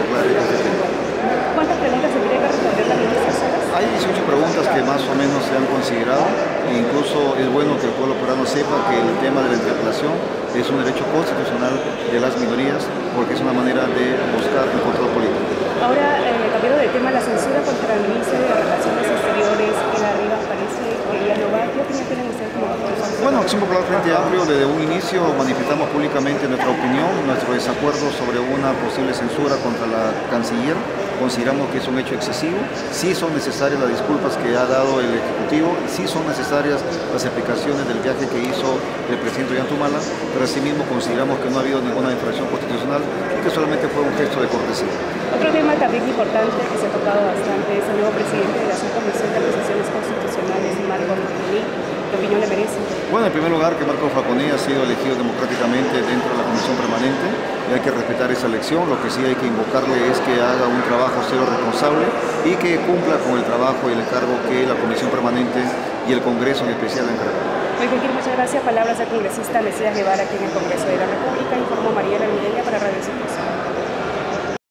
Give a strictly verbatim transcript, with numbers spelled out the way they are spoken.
aclare este tema. ¿Cuántas preguntas se tiene que responder la ministra Salas? Hay dieciocho preguntas que más o menos se han considerado e incluso es bueno que el pueblo peruano sepa que el tema de la interpelación es un derecho constitucional de las minorías porque es una manera de buscar el control político. Ahora, eh, cambiando de tema, la censura contra el ministro de Relaciones Exteriores, en arriba parece que ya no va. ¿Qué opinión tienen ustedes como profesor? Bueno, Acción Popular Frente Amplio, desde un inicio manifestamos públicamente nuestra opinión, nuestro desacuerdo sobre una posible censura contra la canciller. Consideramos que es un hecho excesivo, sí son necesarias las disculpas que ha dado el Ejecutivo, sí son necesarias las explicaciones del viaje que hizo el presidente Ollanta, pero asimismo consideramos que no ha habido ninguna infracción constitucional y que solamente fue un gesto de cortesía. Otro tema también importante que se ha tocado bastante es el nuevo presidente de la Subcomisión de Acusaciones Constitucionales, Marco Facconi. ¿Qué opinión le merece? Bueno, en primer lugar, que Marco Facconi ha sido elegido democráticamente dentro de la Comisión Permanente y hay que respetar esa elección. Lo que sí hay que invocarle es que haga un trabajo serio, responsable y que cumpla con el trabajo y el encargo que la Comisión Permanente y el Congreso en especial le encargan. Muy bien, muchas gracias. Palabras del congresista Mesías Guevara aquí en el Congreso de la República. Informó Mariela Miguel.